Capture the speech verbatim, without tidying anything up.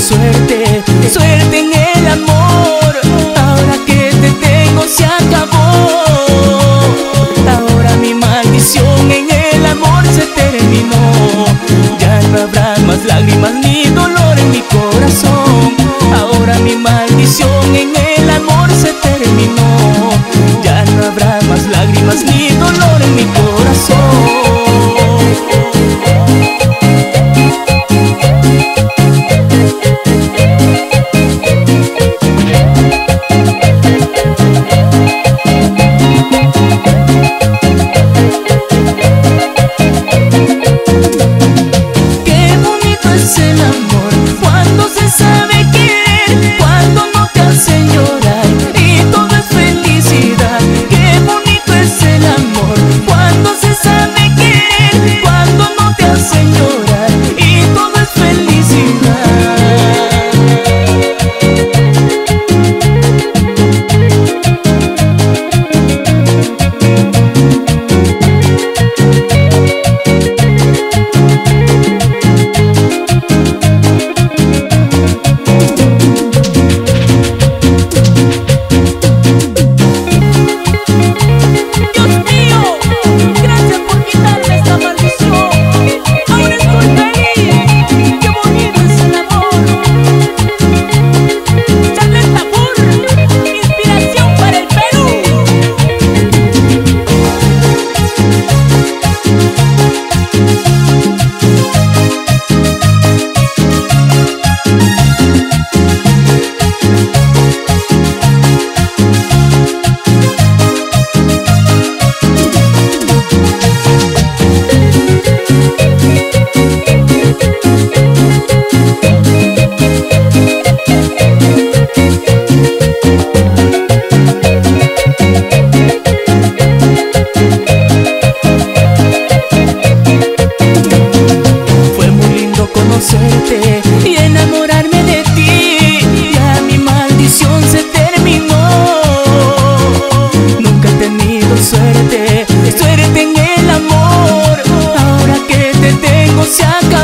suerte, suerte en el amor. Ahora que te tengo se acabó. Ahora mi maldición en el amor se terminó. Ya no habrá más lágrimas ni dolor en mi corazón. Ahora mi maldición en el amor se terminó. Ya no habrá más lágrimas ni dolor en mi corazón. Y enamorarme de ti, ya mi maldición se terminó. Nunca he tenido suerte, suerte en el amor. Ahora que te tengo se acabó.